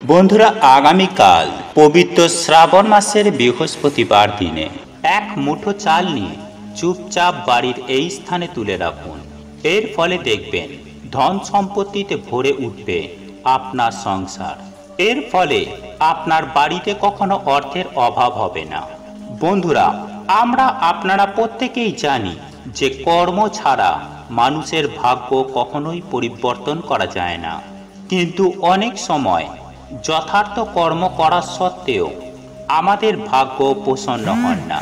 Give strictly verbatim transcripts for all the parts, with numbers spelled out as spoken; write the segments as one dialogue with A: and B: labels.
A: বন্ধুরা, আগামীকাল পবিত্র শ্রাবণ মাসের বৃহস্পতিবার দিনে এক মুঠো চাল নিয়ে চুপচাপ বাড়ির এই স্থানে তুলে রাখুন। এর ফলে দেখবেন ধন সম্পত্তিতে ভরে উঠবে আপনার সংসার। এর ফলে আপনার বাড়িতে কখনো অর্থের অভাব হবে না। বন্ধুরা, আমরা আপনারা প্রত্যেকেই জানি যে কর্ম ছাড়া মানুষের ভাগ্য কখনোই পরিবর্তন করা যায় না, কিন্তু অনেক সময় যথার্থ কর্ম করা সত্ত্বেও আমাদের ভাগ্য প্রসন্ন হন না।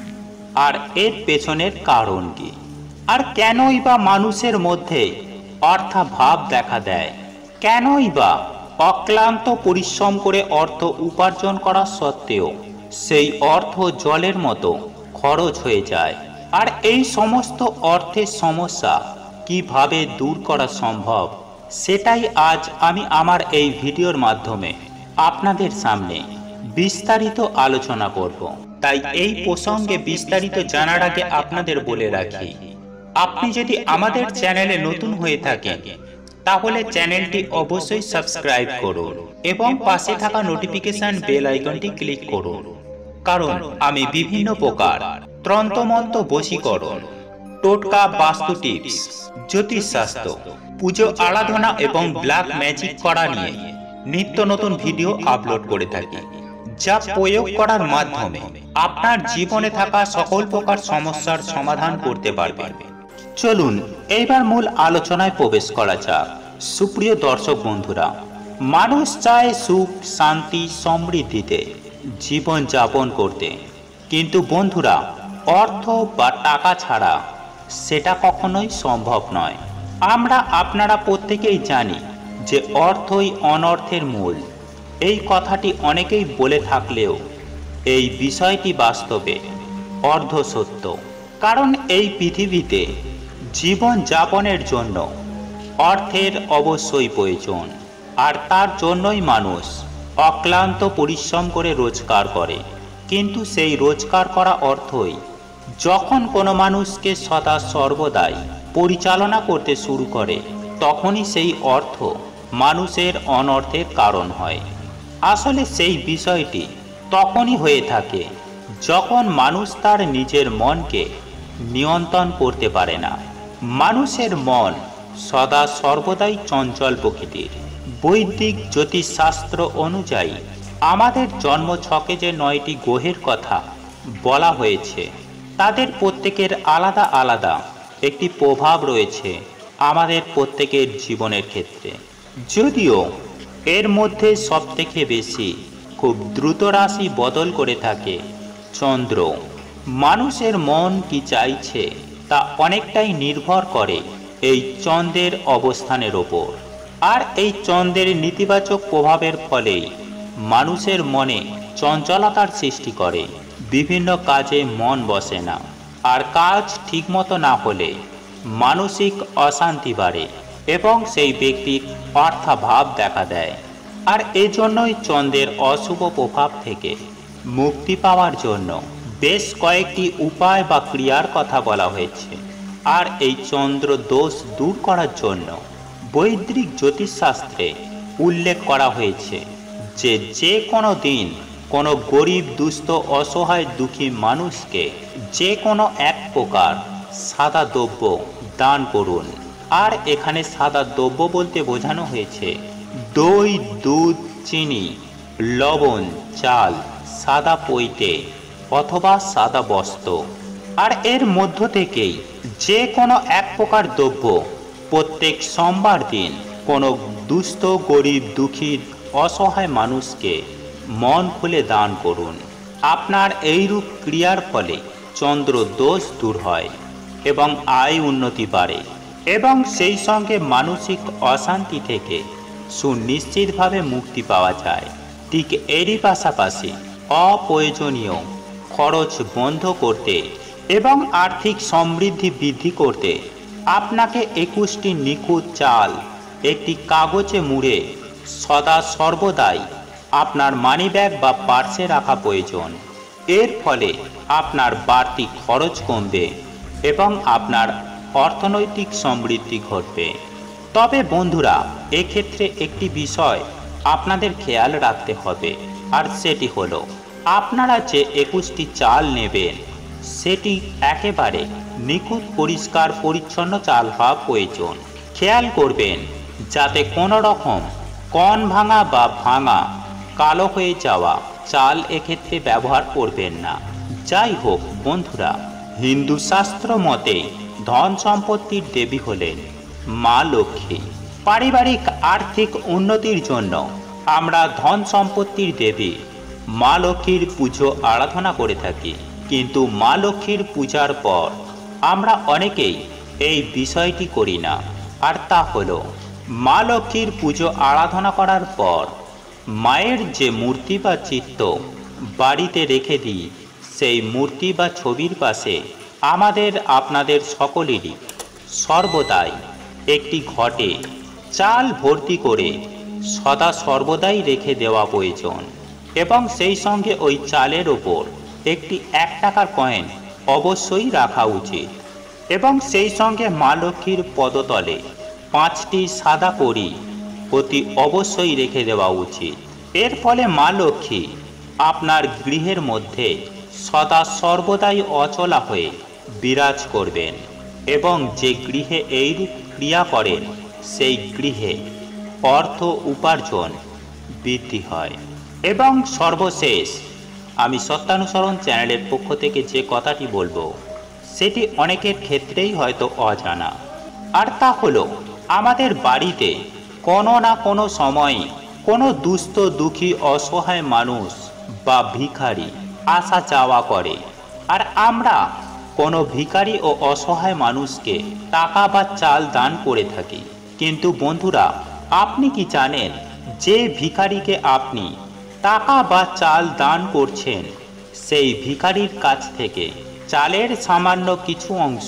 A: আর এর পেছনের কারণ কি? আর কেনই বা মানুষের মধ্যে অর্থাভাব দেখা দেয়? কেনই বা অক্লান্ত পরিশ্রম করে অর্থ উপার্জন করা সত্ত্বেও সেই অর্থ জলের মতো খরচ হয়ে যায়? আর এই সমস্ত অর্থের সমস্যা কিভাবে দূর করা সম্ভব, সেটাই আজ আমি আমার এই ভিডিওর মাধ্যমে আপনাদের সামনে বিস্তারিত আলোচনা করব। তাই এই প্রসঙ্গে বিস্তারিত জানার আগে আপনাদের বলে রাখি, আপনি যদি আমাদের চ্যানেলে নতুন হয়ে থাকেন তাহলে চ্যানেলটি অবশ্যই সাবস্ক্রাইব করুন এবং পাশে থাকা নোটিফিকেশন বেল আইকনটি ক্লিক করুন, কারণ আমি বিভিন্ন প্রকার তন্ত্রমন্ত্র, বশীকরণ, টোটকা, বাস্তু টিপস, জ্যোতিষশাস্ত্র, পুজো আরাধনা এবং ব্ল্যাক ম্যাজিক করা নিয়ে নিত্য নতুন ভিডিও আপলোড করে থাকি, যা প্রয়োগ করার মাধ্যমে আপনার জীবনে থাকা সকল প্রকার সমস্যার সমাধান করতে পারবেন। চলুন এইবার মূল আলোচনায় প্রবেশ করা যাক। সুপ্রিয় দর্শক বন্ধুরা, মানুষ চায় সুখ, শান্তি, সমৃদ্ধিতে জীবন যাপন করতে, কিন্তু বন্ধুরা, অর্থ বা টাকা ছাড়া সেটা কখনোই সম্ভব নয়। আমরা আপনারা প্রত্যেকেই জানি যে অর্থই অনর্থের মূল। এই কথাটি অনেকেই বলে থাকলেও এই বিষয়টি বাস্তবে অর্ধ সত্য, কারণ এই পৃথিবীতে জীবন যাপনের জন্য অর্থের অবশ্যই প্রয়োজন, আর তার জন্যই মানুষ অক্লান্ত পরিশ্রম করে রোজগার করে। কিন্তু সেই রোজগার করা অর্থই যখন কোনো মানুষকে সদা সর্বদাই পরিচালনা করতে শুরু করে, তখনই সেই অর্থ মানুষের অনর্থের কারণ হয়। আসলে সেই বিষয়টি তখনই হয়ে থাকে যখন মানুষ তার নিজের মনকে নিয়ন্ত্রণ করতে পারে না। মানুষের মন সদা সর্বদাই চঞ্চল প্রকৃতির। বৈদিক জ্যোতিষশাস্ত্র অনুযায়ী আমাদের জন্মছকে যে নয়টি গ্রহের কথা বলা হয়েছে, তাদের প্রত্যেকের আলাদা আলাদা একটি প্রভাব রয়েছে আমাদের প্রত্যেকের জীবনের ক্ষেত্রে। যদিও এর মধ্যে সবথেকে বেশি খুব দ্রুত রাশি বদল করে থাকে চন্দ্র। মানুষের মন কি চাইছে তা অনেকটাই নির্ভর করে এই চন্দ্রের অবস্থানের ওপর। আর এই চন্দ্রের নেতিবাচক প্রভাবের ফলেই মানুষের মনে চঞ্চলতার সৃষ্টি করে। বিভিন্ন কাজে মন বসে না, আর কাজ ঠিকমতো না হলে মানসিক অশান্তি বাড়ে এবং সেই ব্যক্তির অর্থাভাব দেখা দেয়। আর এজন্যই চন্দ্রের অশুভ প্রভাব থেকে মুক্তি পাওয়ার জন্য বেশ কয়েকটি উপায় বা ক্রিয়ার কথা বলা হয়েছে। আর এই চন্দ্র দোষ দূর করার জন্য বৈদিক জ্যোতিষশাস্ত্রে উল্লেখ করা হয়েছে যে যে কোনো দিন কোনো গরিব, দুস্থ, অসহায়, দুঃখী মানুষকে যে কোনো এক প্রকার সাদা দ্রব্য দান করুন। আর এখানে সাদা দ্রব্য বলতে বোঝানো হয়েছে দই, দুধ, চিনি, লবণ, চাল, সাদা পৈতে অথবা সাদা বস্ত্র। আর এর মধ্য থেকেই যে কোনো এক প্রকার দ্রব্য প্রত্যেক সোমবার দিন কোনো দুস্থ, গরিব, দুঃখী, অসহায় মানুষকে মন খুলে দান করুন। আপনার এইরূপ ক্রিয়ার ফলে চন্দ্র দোষ দূর হয় এবং আয় উন্নতি বাড়ে, এবং সেই সঙ্গে মানসিক অশান্তি থেকে সুনিশ্চিতভাবে মুক্তি পাওয়া যায়। ঠিক এরই পাশাপাশি অপ্রয়োজনীয় খরচ বন্ধ করতে এবং আর্থিক সমৃদ্ধি বৃদ্ধি করতে আপনাকে একুশটি নিখুঁত চাল একটি কাগজে মুড়ে সদা সর্বদাই আপনার মানিব্যাগ বা পার্সে রাখা প্রয়োজন। এর ফলে আপনার বাড়তি খরচ কমবে এবং আপনার অর্থনৈতিক সমৃদ্ধি ঘটবে। তবে বন্ধুরা, এক্ষেত্রে একটি বিষয় আপনাদের খেয়াল রাখতে হবে, আর সেটি হলো আপনারা যে একুশটি চাল নেবেন সেটি একেবারে নিখুঁত পরিষ্কার পরিচ্ছন্ন চাল হওয়া প্রয়োজন। খেয়াল করবেন যাতে কোনো রকম কণ ভাঙা বা ভাঙা কালো হয়ে যাওয়া চাল এক্ষেত্রে ব্যবহার করবেন না। যাই হোক বন্ধুরা, হিন্দু শাস্ত্র মতে ধন সম্পত্তির দেবী হলেন মা লক্ষ্মী। পারিবারিক আর্থিক উন্নতির জন্য আমরা ধন সম্পত্তির দেবী মা লক্ষ্মীর পুজো আরাধনা করে থাকি। কিন্তু মা লক্ষ্মীর পূজার পর আমরা অনেকেই এই বিষয়টি করি না, আর তা হলো মা লক্ষ্মীর পুজো আরাধনা করার পর মায়ের যে মূর্তি বা চিত্র বাড়িতে রেখে দিই, সেই মূর্তি বা ছবির পাশে আমাদের আপনাদের সকলেরই সর্বদাই একটি ঘটে চাল ভর্তি করে সদা সর্বদাই রেখে দেওয়া প্রয়োজন, এবং সেই সঙ্গে ওই চালের ওপর একটি এক টাকার কয়েন অবশ্যই রাখা উচিত, এবং সেই সঙ্গে মা লক্ষ্মীর পদতলে পাঁচটি সাদা কড়ি অতি অবশ্যই রেখে দেওয়া উচিত। এর ফলে মা লক্ষ্মী আপনার গৃহের মধ্যে সদা সর্বদাই অচলা হয়ে বিরাজ করবেন, এবং যে গৃহে এইরূপ ক্রিয়া করেন সেই গৃহে অর্থ উপার্জন বৃদ্ধি হয়। এবং সর্বশেষ আমি সত্যানুসরণ চ্যানেলের পক্ষ থেকে যে কথাটি বলবো সেটি অনেকের ক্ষেত্রেই হয়তো অজানা, আর তা হলো আমাদের বাড়িতে কোনো না কোনো সময় কোনো দুস্থ দুঃখী অসহায় মানুষ বা ভিখারি আসা যাওয়া করে, আর আমরা কোনো ভিখারি ও অসহায় মানুষকে টাকা বা চাল দান করে থাকি। কিন্তু বন্ধুরা, আপনি কি জানেন যে ভিখারিকে আপনি টাকা বা চাল দান করছেন সেই ভিখারির কাছ থেকে চালের সামান্য কিছু অংশ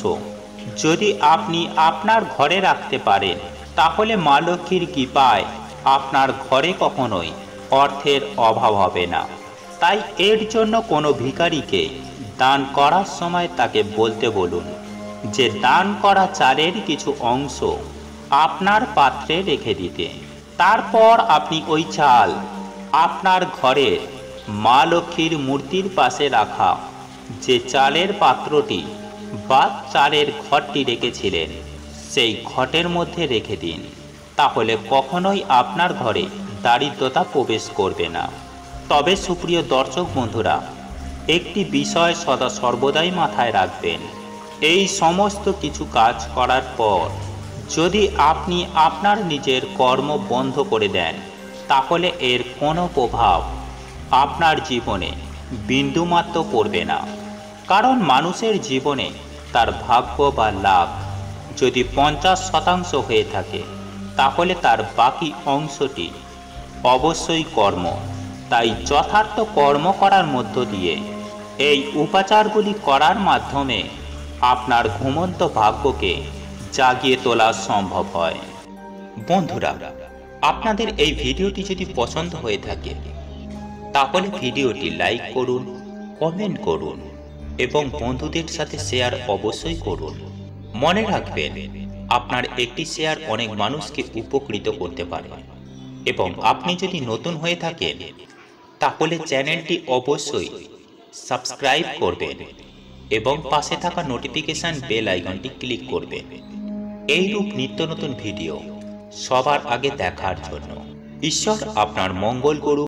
A: যদি আপনি আপনার ঘরে রাখতে পারেন, তাহলে মা লক্ষ্মীর কৃপায় আপনার ঘরে কখনোই অর্থের অভাব হবে না। তাই এর জন্য কোনো ভিখারিকে দান করার সময় তাকে বলতে বলুন যে দান করা চালের কিছু অংশ আপনার পাত্রে রেখে দিতে। তারপর আপনি ওই চাল আপনার ঘরের মা লক্ষ্মীর মূর্তির পাশে রাখা যে চালের পাত্রটি বা চালের ঘটটি রেখেছিলেন সেই ঘটের মধ্যে রেখে দিন। তাহলে কখনোই আপনার ঘরে দারিদ্রতা প্রবেশ করবে না। তবে সুপ্রিয় দর্শক বন্ধুরা, একটি বিষয় সদা সর্বদাই মাথায় রাখবেন, এই সমস্ত কিছু কাজ করার পর যদি আপনি আপনার নিজের কর্ম বন্ধ করে দেন, তাহলে এর কোনো প্রভাব আপনার জীবনে বিন্দুমাত্র পড়বে না। কারণ মানুষের জীবনে তার ভাগ্য বা লাভ যদি পঞ্চাশ শতাংশ হয়ে থাকে, তাহলে তার বাকি অংশটি অবশ্যই কর্ম। তাই যথার্থ কর্ম করার মধ্য দিয়ে এই উপাচারগুলি করার মাধ্যমে আপনার ঘুমন্ত ভাগ্যকে জাগিয়ে তোলা সম্ভব হয়। বন্ধুরা, আপনাদের এই ভিডিওটি যদি পছন্দ হয়ে থাকে তাহলে ভিডিওটি লাইক করুন, কমেন্ট করুন এবং বন্ধুদের সাথে শেয়ার অবশ্যই করুন। মনে রাখবেন, আপনার একটি শেয়ার অনেক মানুষকে উপকৃত করতে পারে। এবং আপনি যদি নতুন হয়ে থাকেন তাহলে চ্যানেলটি অবশ্যই সাবস্ক্রাইব করবেন এবং পাশে থাকা নোটিফিকেশন বেল আইকনটি ক্লিক করবেন এইরূপ নিত্য নতুন ভিডিও সবার আগে দেখার জন্য। ঈশ্বর আপনার মঙ্গল করুন।